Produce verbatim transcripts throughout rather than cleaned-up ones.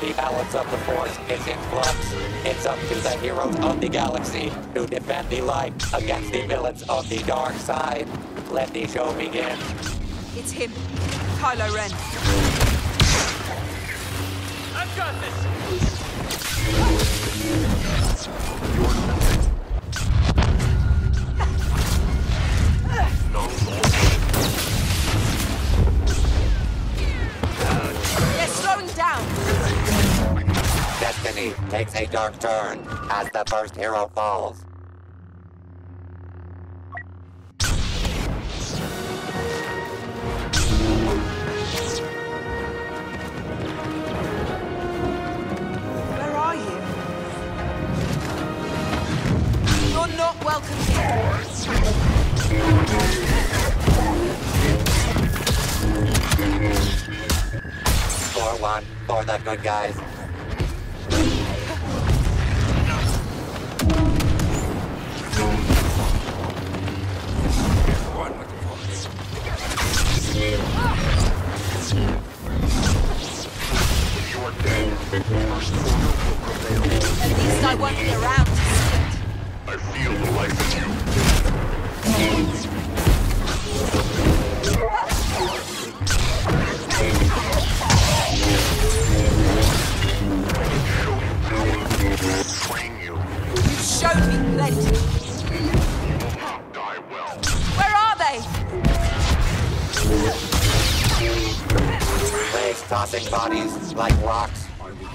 The balance of the Force is in flux. It's up to the heroes of the galaxy to defend the light against the villains of the dark side. Let the show begin. It's him, Kylo Ren. I've got this! They're slowing down. Destiny takes a dark turn as the first hero falls. Where are you? You're not welcome here. Score one for the good guys. At least I won't be around to see it. I feel the life in you. Train you. You've showed me plenty. Die well. Where are they? Waves tossing bodies like rocks.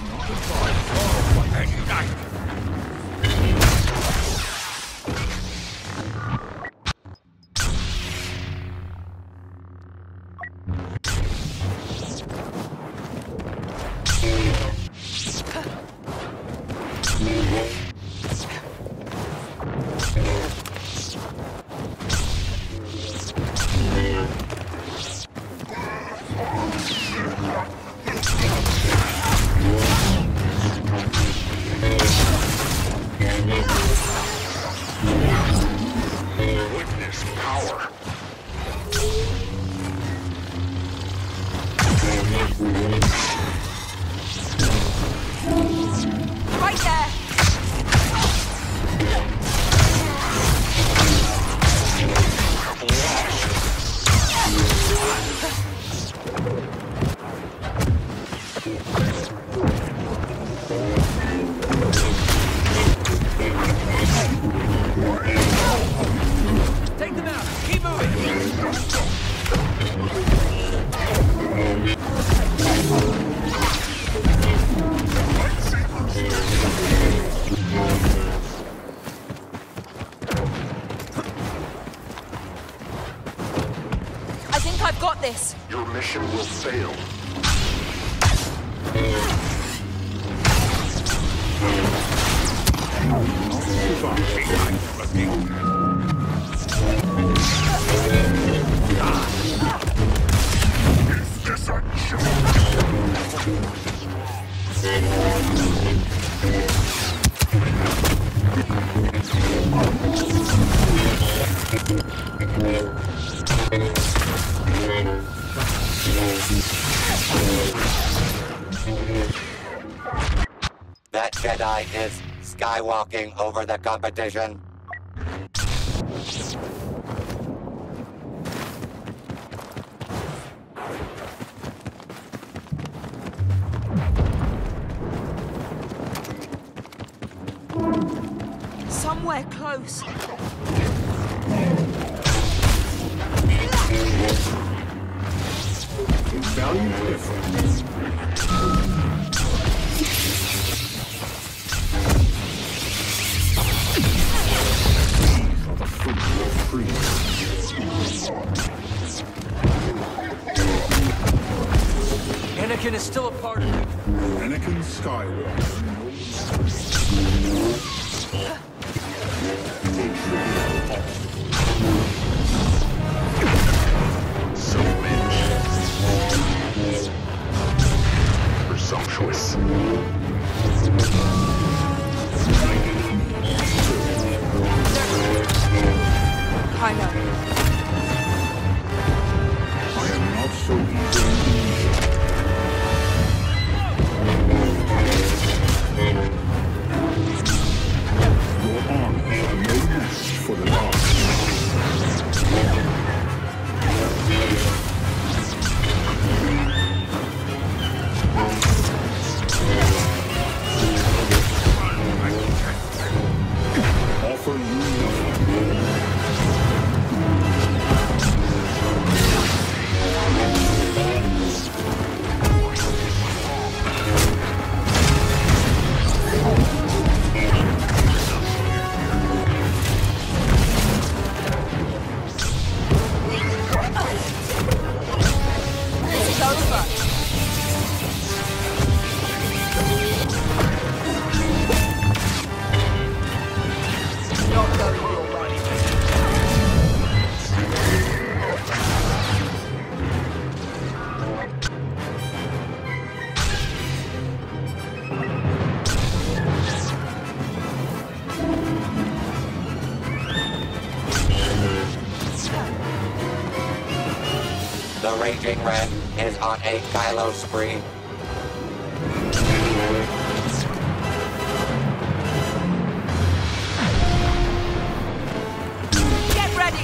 Witness power. Right there. Take them out! Keep moving! I think I've got this. Your mission will fail. Is this a That Jedi is skywalking over the competition. Somewhere close. value difference? Anakin is still a part of it. Anakin Skywalker. So rich. Presumptuous. I know. I am not so easily. is on a Kylo spree. Get ready!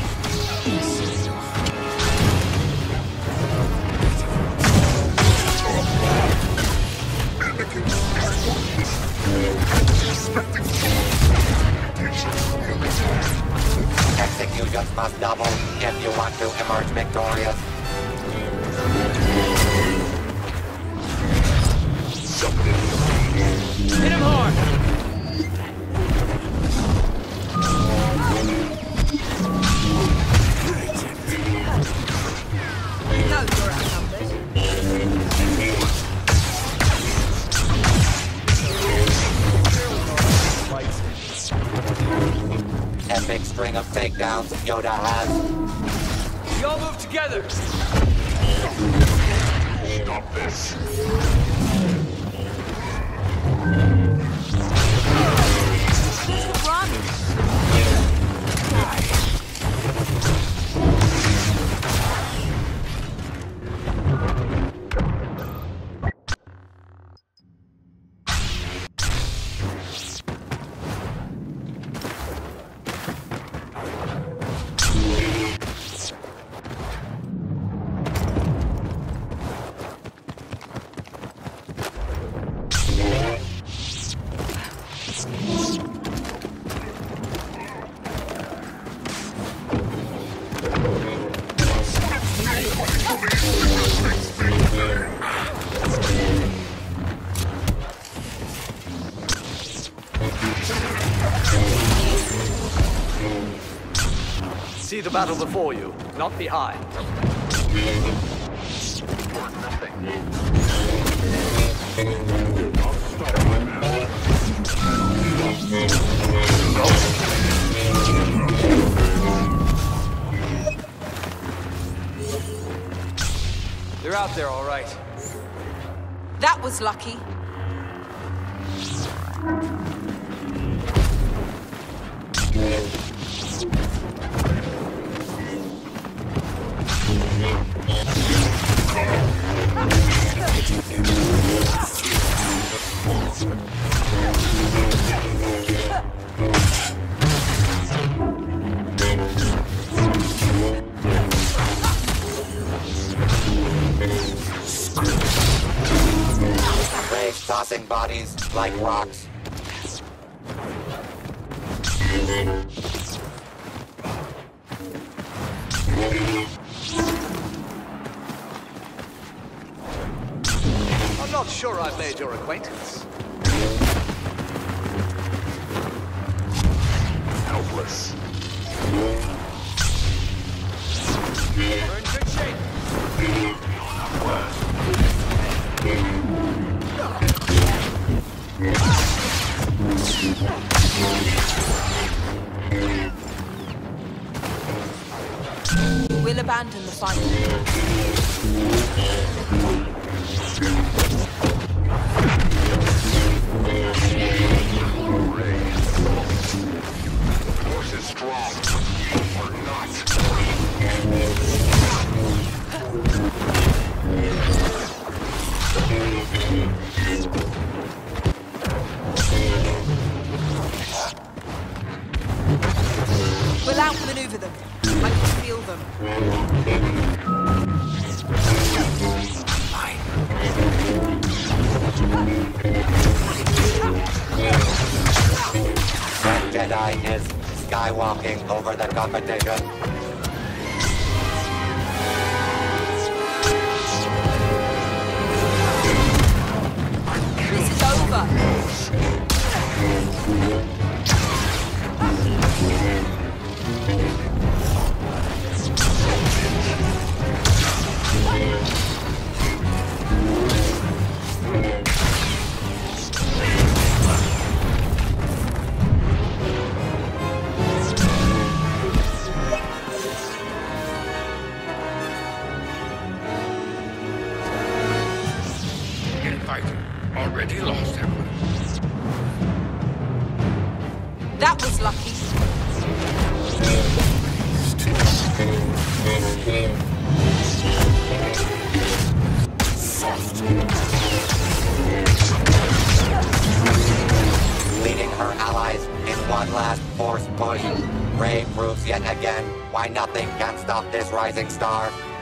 Executions must double if you want to emerge victorious. Hit him hard! No, you're outnumbered. Epic string of takedowns Yoda has. We all move together! Stop this. Run! See the battle before you, not behind. They're out there, all right. That was lucky. Rage tossing bodies like rocks. I'm not sure I've made your acquaintance. Helpless. We're in good shape. We'll abandon the fight. Force is strong. Or not. We'll outmaneuver them. I can feel them. That Jedi is skywalking over the competition. This is over. Already lost him. That was lucky. Leading her allies in one last forced push, Rey proves yet again why nothing can stop this rising star.